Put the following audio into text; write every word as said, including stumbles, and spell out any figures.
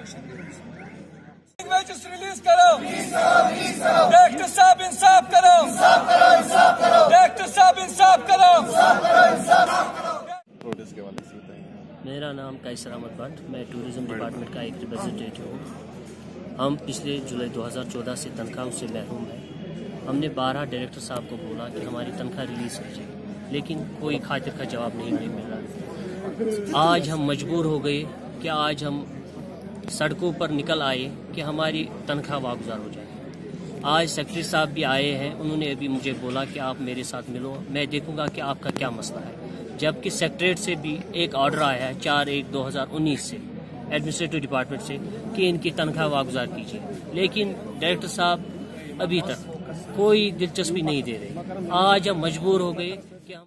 Release करो, director साहब इंसाफ करो, डायरेक्टर साहब इंसाफ करो। मेरा नाम कायसर अहमद भट्ट, मैं टूरिज्म डिपार्टमेंट का एक रिप्रेजेंटेटिव हूँ। हम पिछले जुलाई दो हज़ार चौदह से तनख्वाह से महरूम हैं। हमने बारह डायरेक्टर साहब को बोला कि हमारी तनख्वाह रिलीज़ कीजिए, लेकिन कोई खातिर का जवाब नहीं मिल रहा। आज हम मजबूर हो गए कि आज हम सड़कों पर निकल आए कि हमारी तनख्वाह वागुजार हो जाए। आज सेक्रेटरी साहब भी आए हैं, उन्होंने अभी मुझे बोला कि आप मेरे साथ मिलो, मैं देखूंगा कि आपका क्या मसला है। जबकि सेक्रेटरीट से भी एक ऑर्डर आया है चार एक दो हज़ार उन्नीस से एडमिनिस्ट्रेटिव डिपार्टमेंट से कि इनकी तनख्वाह वागुजार कीजिए, लेकिन डायरेक्टर साहब अभी तक कोई दिलचस्पी नहीं दे रहे। आज हम मजबूर हो गए